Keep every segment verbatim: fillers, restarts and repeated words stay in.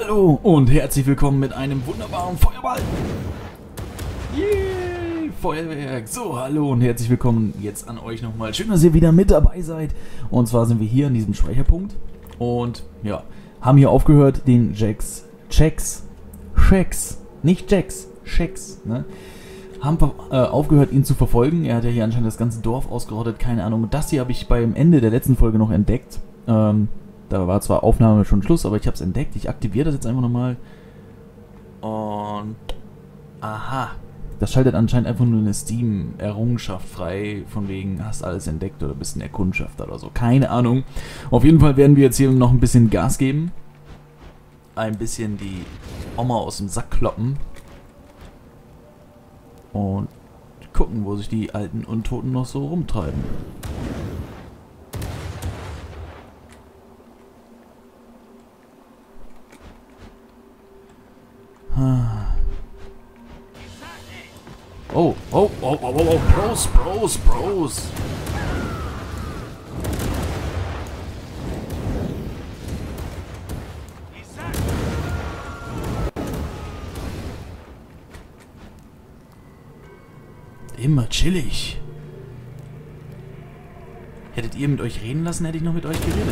Hallo und herzlich willkommen mit einem wunderbaren Feuerball. Yay, Feuerwerk. So, hallo und herzlich willkommen jetzt an euch nochmal. Schön, dass ihr wieder mit dabei seid. Und zwar sind wir hier an diesem Speicherpunkt und ja, haben hier aufgehört, den Jax, Checks, Checks, nicht Jax, Checks, ne? Haben äh, aufgehört, ihn zu verfolgen. Er hat ja hier anscheinend das ganze Dorf ausgerottet, keine Ahnung. Das hier habe ich beim Ende der letzten Folge noch entdeckt. Ähm, da war zwar Aufnahme schon Schluss, aber ich habe es entdeckt. Ich aktiviere das jetzt einfach nochmal. Und aha. Das schaltet anscheinend einfach nur eine Steam-Errungenschaft frei, von wegen, hast alles entdeckt oder bist ein Erkundschafter oder so. Keine Ahnung. Auf jeden Fall werden wir jetzt hier noch ein bisschen Gas geben. Ein bisschen die Oma aus dem Sack kloppen. Und gucken, wo sich die alten Untoten noch so rumtreiben. Oh, oh, oh, oh, oh, oh, Bros, Bros, Bros. Immer chillig. Hättet ihr mit euch reden lassen, hätte ich noch mit euch geredet.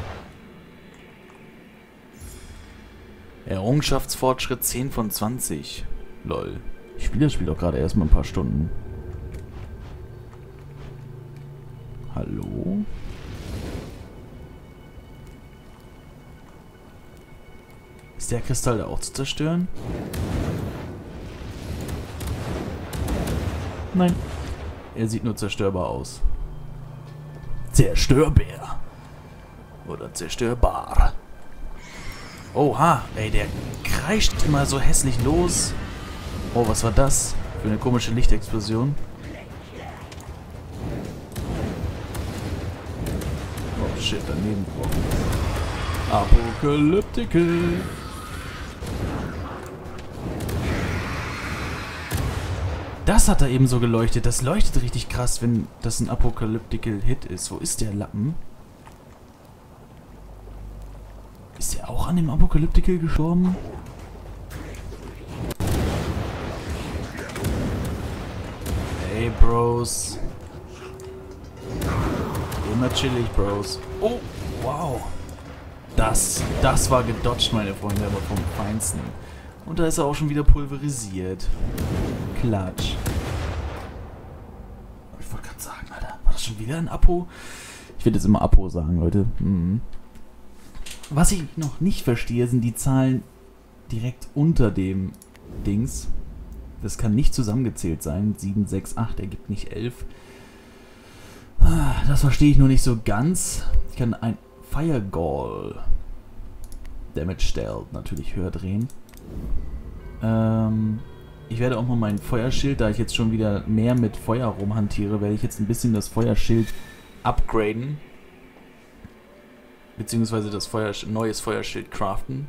Errungenschaftsfortschritt zehn von zwanzig. Lol. Ich spiele das Spiel doch gerade erstmal ein paar Stunden. Hallo? Ist der Kristall da auch zu zerstören? Nein. Er sieht nur zerstörbar aus. Zerstörbär. Oder zerstörbar. Oha, ey, der kreischt immer so hässlich los. Oh, was war das für eine komische Lichtexplosion? Oh shit, daneben gebrochen. Apokalyptical. Das hat da eben so geleuchtet. Das leuchtet richtig krass, wenn das ein Apokalyptical Hit ist. Wo ist der Lappen? Ist der auch an dem Apokalyptical gestorben? Hey, Bros. Immer chillig, Bros. Oh, wow. Das, das war gedodged, meine Freunde, aber vom Feinsten. Und da ist er auch schon wieder pulverisiert. Klatsch. Ich wollte gerade sagen, Alter, war das schon wieder ein Apo? Ich werde jetzt immer Apo sagen, Leute. Mhm. Was ich noch nicht verstehe, sind die Zahlen direkt unter dem Dings. Das kann nicht zusammengezählt sein. sieben, sechs, acht ergibt nicht elf. Das verstehe ich nur nicht so ganz. Ich kann ein Firegall Damage stellt natürlich höher drehen. Ähm, ich werde auch mal mein Feuerschild, da ich jetzt schon wieder mehr mit Feuer rumhantiere, werde ich jetzt ein bisschen das Feuerschild upgraden. Beziehungsweise das Feuer, neues Feuerschild craften.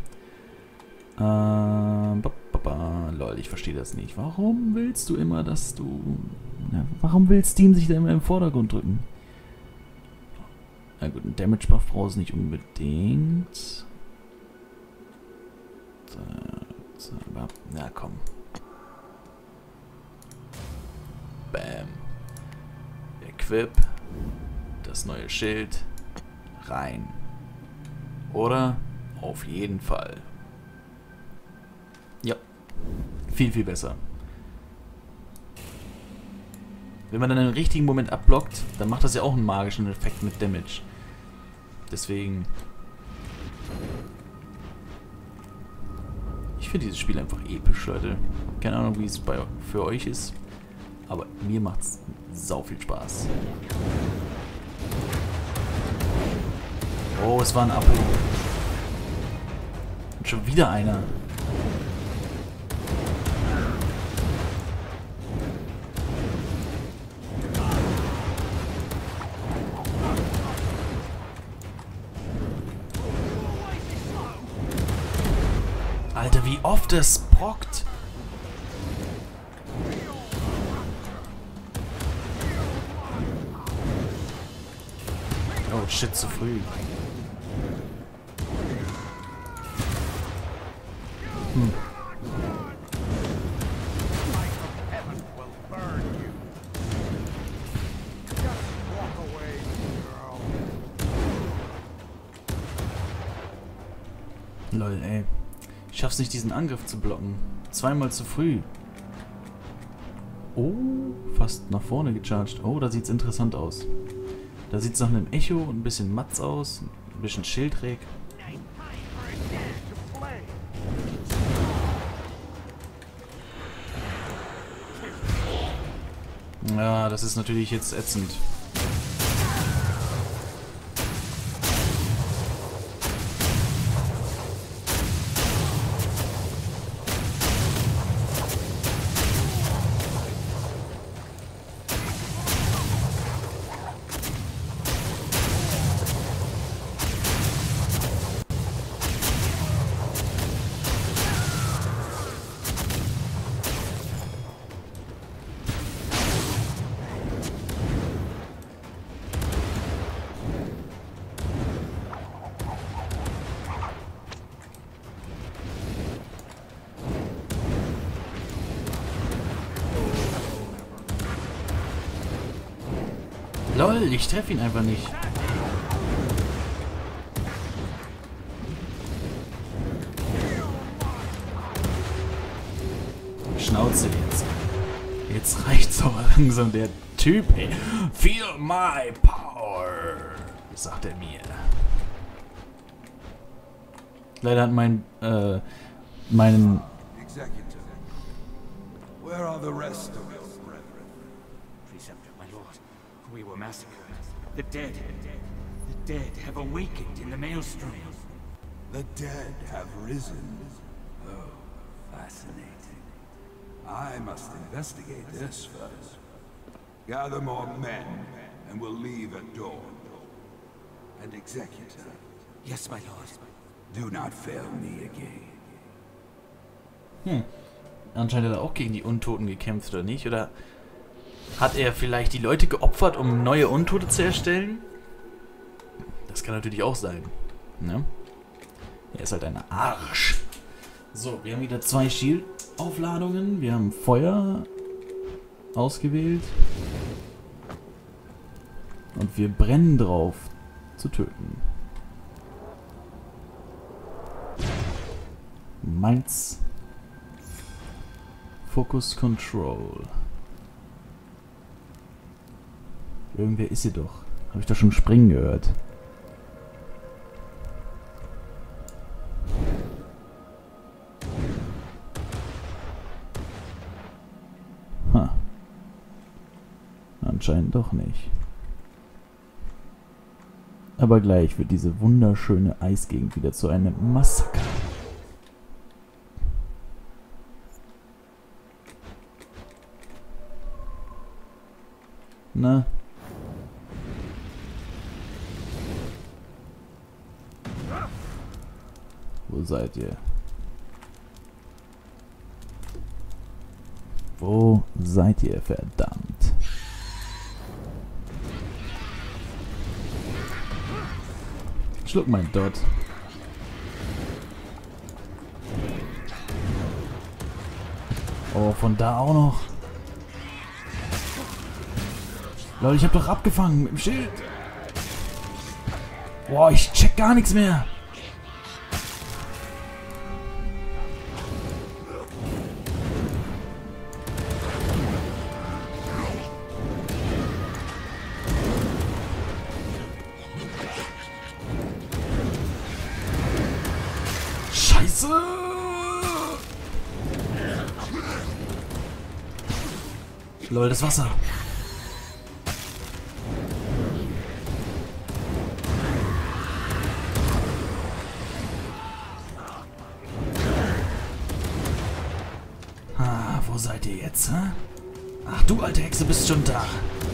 Ähm, ba, ba, ba, lol, ich verstehe das nicht. Warum willst du immer, dass du... Ja, warum will Steam sich da immer im Vordergrund drücken? Na gut, ein Damage Buff brauchst du nicht unbedingt. Na komm. Bam. Equip. Das neue Schild. Rein. Oder? Auf jeden Fall. Ja. Viel, viel besser. Wenn man dann im richtigen Moment abblockt, dann macht das ja auch einen magischen Effekt mit Damage. Deswegen... Ich finde dieses Spiel einfach episch, Leute. Keine Ahnung, wie es bei, für euch ist. Aber mir macht's sau viel Spaß. Oh, es war ein Apo. Und schon wieder einer. Alter, wie oft es brockt. Oh shit, zu früh. Lol, ey. Ich schaff's nicht, diesen Angriff zu blocken. Zweimal zu früh. Oh, fast nach vorne gecharged. Oh, da sieht's interessant aus. Da sieht's nach einem Echo und ein bisschen Matz aus. Ein bisschen Schildreck. Ja, das ist natürlich jetzt ätzend. Lol, ich treffe ihn einfach nicht. Schnauze jetzt. Jetzt reicht's aber langsam, der Typ, ey. Feel my power, sagt er mir. Leider hat mein, äh, meinen... Executor, where are the rest of your brethren? Preceptor, my lord, we were massacred. The dead, the dead have awakened in the maelstrom. The dead have risen. Oh, fascinating. I must investigate this first. Gather more men, and we'll leave at dawn. And Executor, Yes, my lord. do not fail me again. Hm. Anscheinend hat er auch gegen die Untoten gekämpft, oder nicht? Oder hat er vielleicht die Leute geopfert, um neue Untote zu erstellen? Das kann natürlich auch sein. Ne? Er ist halt ein Arsch. So, wir haben wieder zwei Shield-Aufladungen. Wir haben Feuer ausgewählt. Und wir brennen drauf, zu töten. Meins. Focus Control. Irgendwer ist hier doch. Habe ich doch schon springen gehört. Ha. Anscheinend doch nicht. Aber gleich wird diese wunderschöne Eisgegend wieder zu einem Massaker. Na? Wo seid ihr? Wo seid ihr, verdammt? Schluck mein Dot. Oh, von da auch noch. Leute, ich hab doch abgefangen mit dem Schild. Boah, ich check gar nichts mehr. Scheiße! Lol, das Wasser. Ah, wo seid ihr jetzt, hä? Ach, du alte Hexe bist schon da.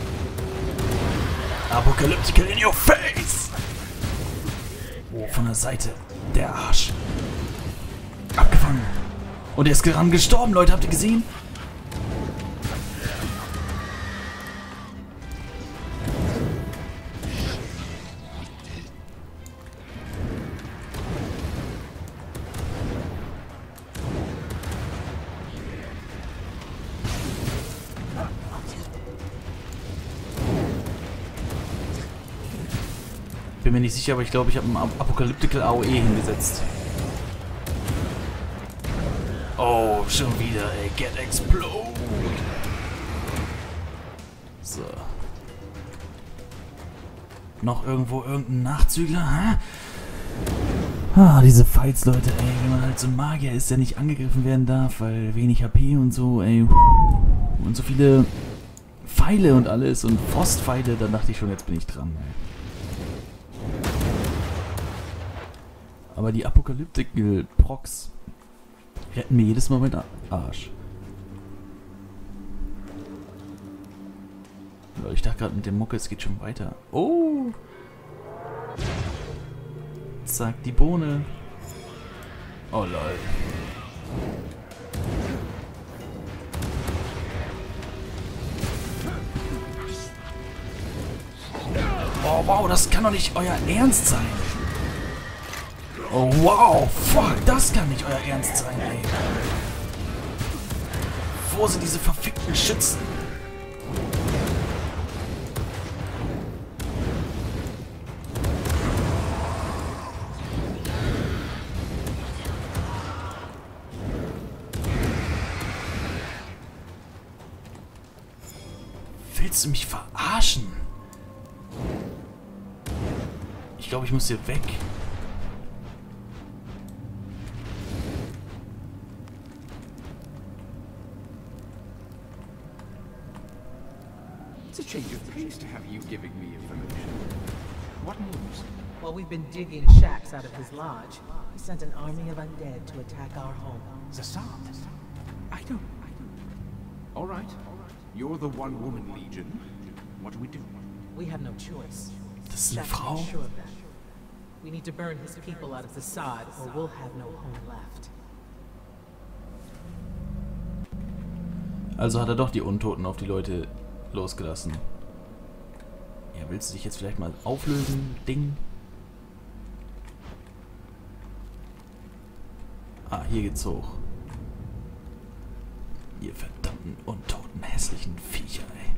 Apocalyptical in your face! Oh, von der Seite. Der Arsch. Abgefangen. Und er ist gerade gestorben, Leute. Habt ihr gesehen? Bin mir nicht sicher, aber ich glaube, ich habe einen Apocalyptical A O E hingesetzt. Oh, schon wieder, ey. Get explode. So. Noch irgendwo irgendein Nachzügler, hä? Ah, diese Fights, Leute, ey. Wenn man halt so ein Magier ist, der nicht angegriffen werden darf, weil wenig H P und so, ey. Und so viele Pfeile und alles und Frostpfeile, dann dachte ich schon, jetzt bin ich dran, ey. Aber die Apokalyptical Procs retten mir jedes Mal meinen Arsch. Ich dachte gerade mit dem Mucke, es geht schon weiter. Oh! Zack, die Bohne. Oh lol. Oh wow, das kann doch nicht euer Ernst sein. Oh wow, fuck, das kann nicht euer Ernst sein, ey. Wo sind diese verfickten Schützen? Willst du mich verarschen? Ich glaube, ich muss hier weg. It's a change of pace to have you giving me information. What news? While we've been digging shacks out of his lodge, he sent an army of undead to attack our home. Zassad? I don't... I don't... All right. You're the one-woman legion. What do we do? We have no choice. Das ist eine Shaxx Frau? is sure of that. We need to burn his people out of the sod, or we'll have no home left. Also hat er doch die Untoten auf die Leute losgelassen. Ja, willst du dich jetzt vielleicht mal auflösen, Ding? Ah, hier geht's hoch. Ihr verdammten untoten, hässlichen Viecher, ey.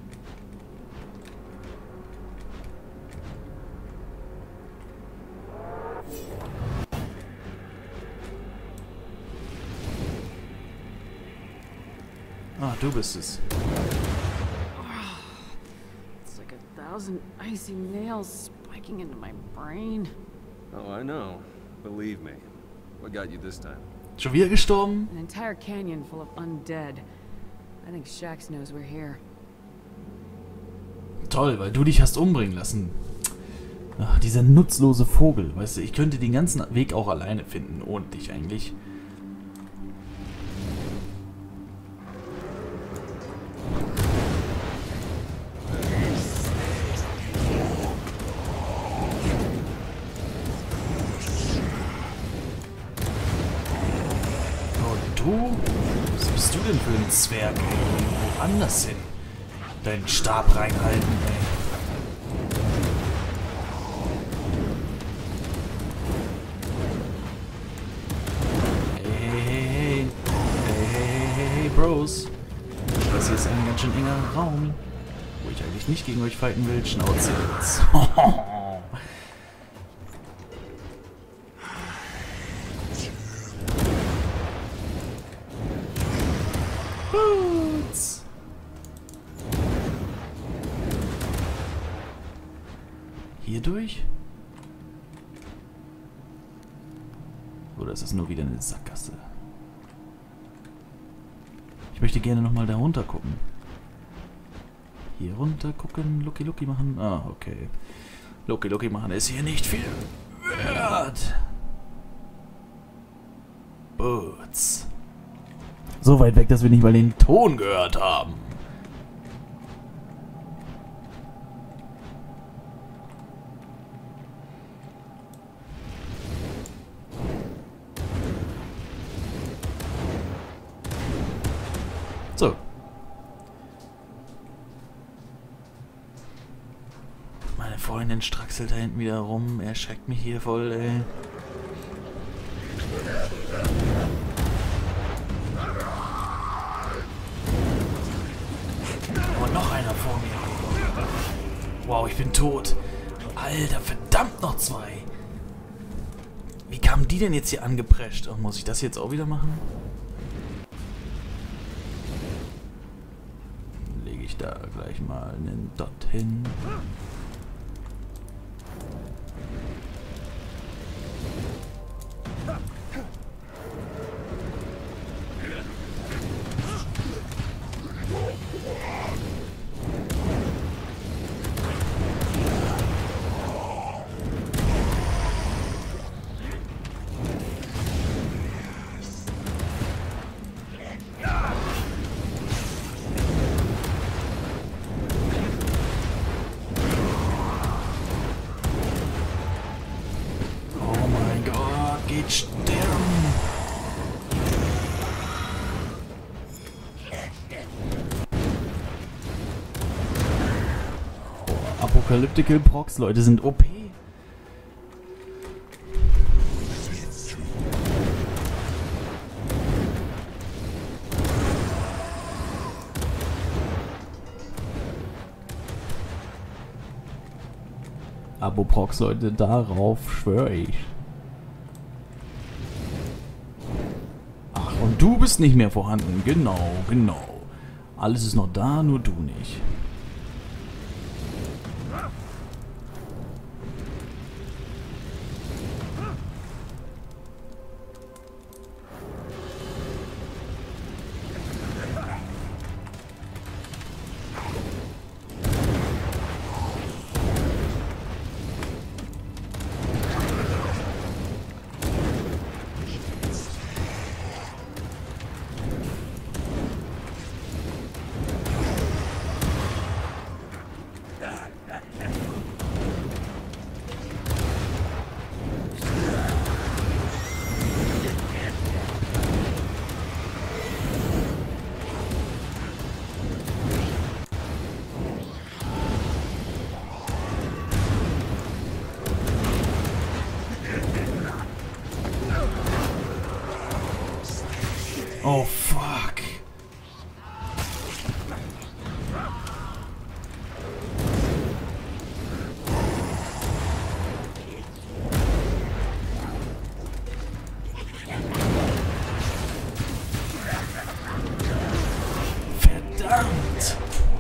Ah, du bist es. It's like a thousand icy nails spiking into my brain. Oh, I know. Believe me. What got you this time? Schon wieder gestorben? An entire canyon full of undead. I think Shaxx knows we're here. Toll, weil du dich hast umbringen lassen. Ach, dieser nutzlose Vogel. Weißt du, ich könnte den ganzen Weg auch alleine finden, ohne dich eigentlich. Du? Was bist du denn für ein Zwerg, ey? Woanders hin. Deinen Stab reinhalten, ey. Hey, hey, hey, hey. Hey, hey, hey, hey, hey, Bros. Das hier ist ein ganz schön enger Raum, wo ich eigentlich nicht gegen euch fighten will. Schnauze jetzt. Boots. Hier durch? Oder ist das nur wieder eine Sackgasse? Ich möchte gerne nochmal da runter gucken. Hier runter gucken, Lucky Lucky machen. Ah, okay. Lucky Lucky machen ist hier nicht viel wert. Boots. So weit weg, dass wir nicht mal den Ton gehört haben. So. Meine Freundin straxelt da hinten wieder rum. Er schreckt mich hier voll, ey. Und noch einer vor mir. Wow, ich bin tot. Alter, verdammt, noch zwei. Wie kamen die denn jetzt hier angeprescht? Oh, muss ich das jetzt auch wieder machen? ich da gleich mal einen Dot hin. Sterben! Oh, Apocalyptical Procs, Leute, sind O P. Abo-Procs, Leute, darauf schwöre ich. Und du bist nicht mehr vorhanden. Genau, genau. Alles ist noch da, nur du nicht. Oh, fuck. Verdammt.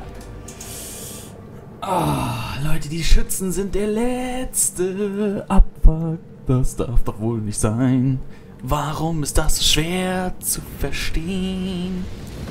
Ah, Leute, die Schützen sind der letzte Abfuck. Das darf doch wohl nicht sein. Warum ist das so schwer zu verstehen?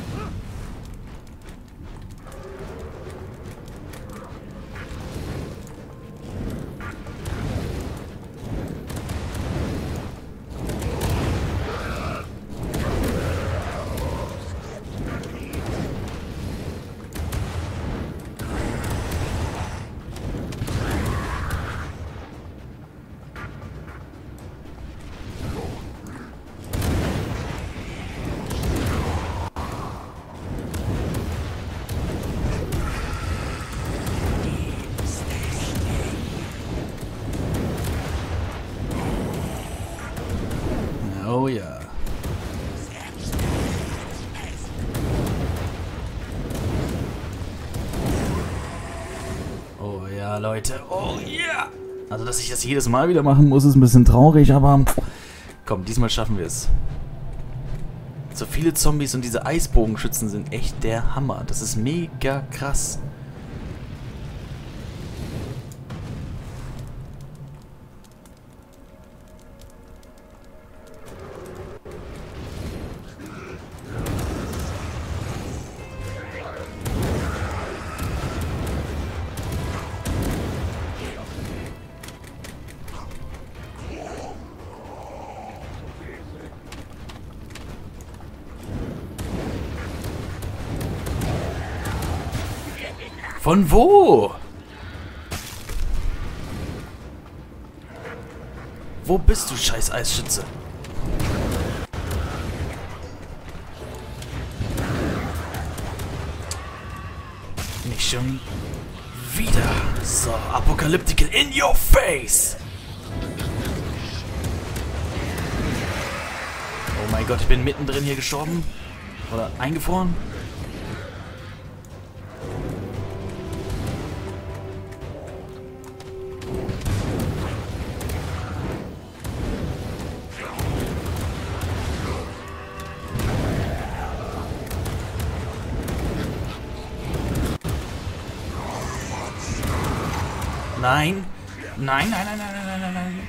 Oh ja. Oh ja, Leute. Oh ja. Yeah. Also, dass ich das jedes Mal wieder machen muss, ist ein bisschen traurig, aber komm, diesmal schaffen wir es. So viele Zombies und diese Eisbogenschützen sind echt der Hammer. Das ist mega krass. Von wo? Wo bist du, scheiß Eisschütze? Nicht schon wieder. So, Apocalyptical in your face. Oh mein Gott, ich bin mittendrin hier gestorben. Oder eingefroren. Nein. Nein, nein, nein, nein, nein, nein, nein.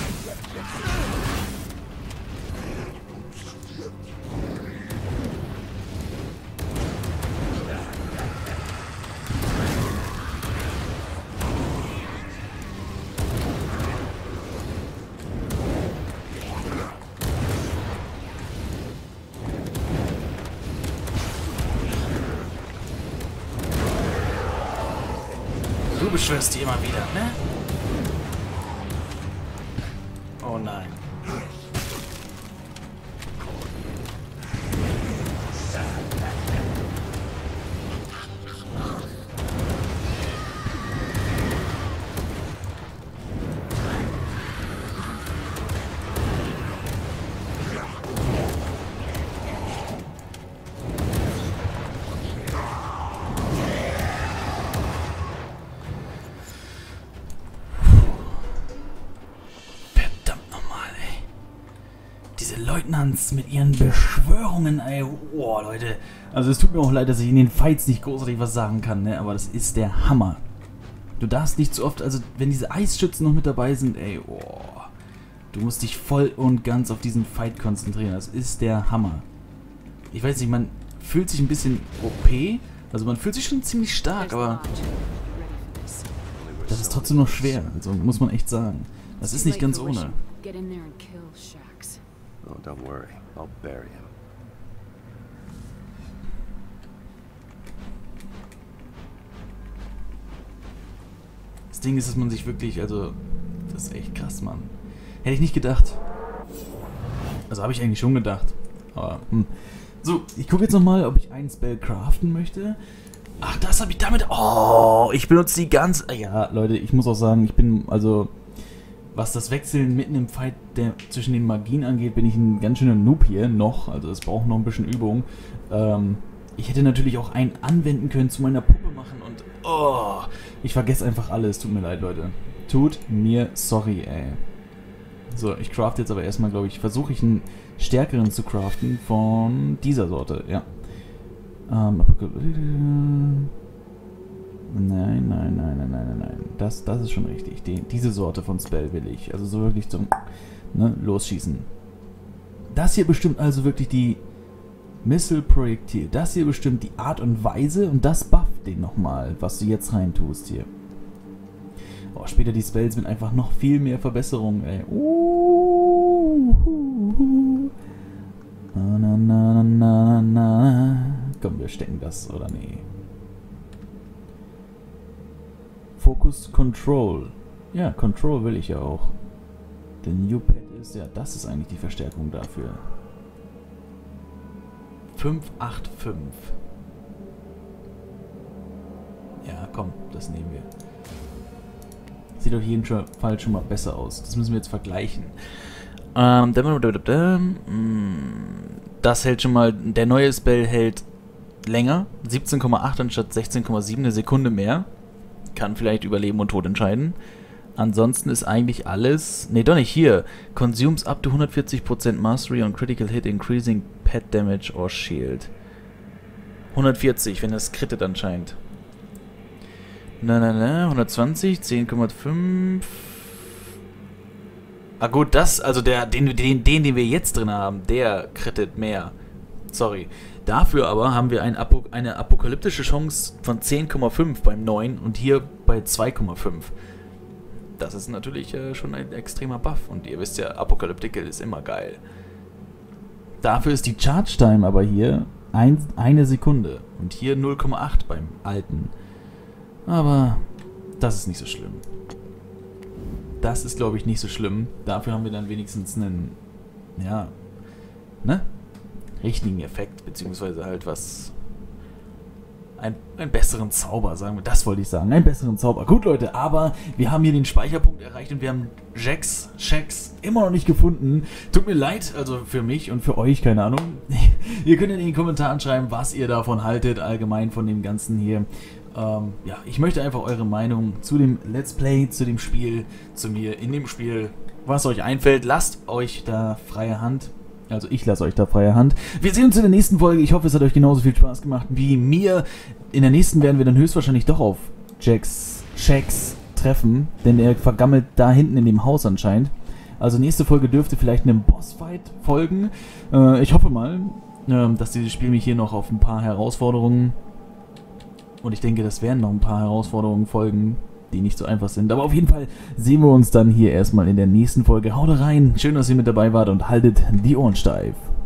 Du beschwörst die immer wieder, ne? Oh nein. Leutnants mit ihren Beschwörungen, ey. Oh, Leute. Also es tut mir auch leid, dass ich in den Fights nicht großartig was sagen kann, ne? Aber das ist der Hammer. Du darfst nicht zu oft, also wenn diese Eisschützen noch mit dabei sind, ey, oh. Du musst dich voll und ganz auf diesen Fight konzentrieren. Das ist der Hammer. Ich weiß nicht, man fühlt sich ein bisschen O P. Also man fühlt sich schon ziemlich stark, aber das ist trotzdem noch schwer. Also muss man echt sagen. Das ist nicht ganz ohne. Oh, don't worry. I'll bury him. Das Ding ist, dass man sich wirklich, also, das ist echt krass, Mann. Hätte ich nicht gedacht. Also habe ich eigentlich schon gedacht. Aber, hm. So, ich gucke jetzt nochmal, ob ich einen Spell craften möchte. Ach, das habe ich damit... Oh, ich benutze die ganz... Ja, Leute, ich muss auch sagen, ich bin, also... Was das Wechseln mitten im Fight der, zwischen den Magien angeht, bin ich ein ganz schöner Noob hier noch. Also es braucht noch ein bisschen Übung. Ähm, ich hätte natürlich auch einen anwenden können, zu meiner Puppe machen und... Oh, ich vergesse einfach alles. Tut mir leid, Leute. Tut mir sorry, ey. So, ich craft jetzt aber erstmal, glaube ich, versuche ich einen stärkeren zu craften von dieser Sorte, ja. Ähm, Nein, nein, nein, nein, nein, nein. Das, das ist schon richtig. Die, diese Sorte von Spell will ich. Also so wirklich zum ne, Losschießen. Das hier bestimmt also wirklich die Missile-Projektil. Das hier bestimmt die Art und Weise und das bufft den nochmal, was du jetzt rein tust hier. Oh, später die Spells mit einfach noch viel mehr Verbesserungen, ey. Uh, uh, uh. Na, na, na, na, na. Komm, wir stecken das, oder nee? Focus Control. Ja, Control will ich ja auch. Der New Pad ist, ja, das ist eigentlich die Verstärkung dafür. fünf acht fünf. Ja, komm, das nehmen wir. Sieht auf jeden Fall schon mal besser aus. Das müssen wir jetzt vergleichen. Ähm, das hält schon mal, der neue Spell hält länger. siebzehn Komma acht anstatt sechzehn Komma sieben, eine Sekunde mehr. Kann vielleicht über Leben und Tod entscheiden. Ansonsten ist eigentlich alles... Ne, doch nicht hier. Consumes up to hundertvierzig Prozent Mastery on Critical Hit, increasing Pet Damage or Shield. hundertvierzig, wenn das crittet anscheinend. Na, na, na, hundertzwanzig, zehn Komma fünf. Ah gut, das, also der, den, den, den, den wir jetzt drin haben, der crittet mehr. Sorry. Dafür aber haben wir ein Apo eine apokalyptische Chance von zehn Komma fünf beim neuen und hier bei zwei Komma fünf. Das ist natürlich äh, schon ein extremer Buff und ihr wisst ja, Apocalyptical ist immer geil. Dafür ist die Charge Time aber hier ein, eine Sekunde und hier null Komma acht beim alten. Aber das ist nicht so schlimm. Das ist, glaube ich, nicht so schlimm. Dafür haben wir dann wenigstens einen, ja, ne? richtigen Effekt, beziehungsweise halt was, ein, einen besseren Zauber, sagen wir, das wollte ich sagen, einen besseren Zauber. Gut, Leute, aber wir haben hier den Speicherpunkt erreicht und wir haben Jax, Shax immer noch nicht gefunden. Tut mir leid, also für mich und für euch, keine Ahnung. Ihr könnt in den Kommentaren schreiben, was ihr davon haltet, allgemein von dem Ganzen hier. Ähm, ja, ich möchte einfach eure Meinung zu dem Let's Play, zu dem Spiel, zu mir in dem Spiel, was euch einfällt. Lasst euch da freie Hand. Also ich lasse euch da freie Hand. Wir sehen uns in der nächsten Folge. Ich hoffe, es hat euch genauso viel Spaß gemacht wie mir. In der nächsten werden wir dann höchstwahrscheinlich doch auf Jax, Shax treffen, denn er vergammelt da hinten in dem Haus anscheinend. Also nächste Folge dürfte vielleicht einem Bossfight folgen. Äh, ich hoffe mal, äh, dass dieses Spiel mich hier noch auf ein paar Herausforderungen, und ich denke, das werden noch ein paar Herausforderungen folgen, die nicht so einfach sind. Aber auf jeden Fall sehen wir uns dann hier erstmal in der nächsten Folge. Haut rein, schön, dass ihr mit dabei wart und haltet die Ohren steif.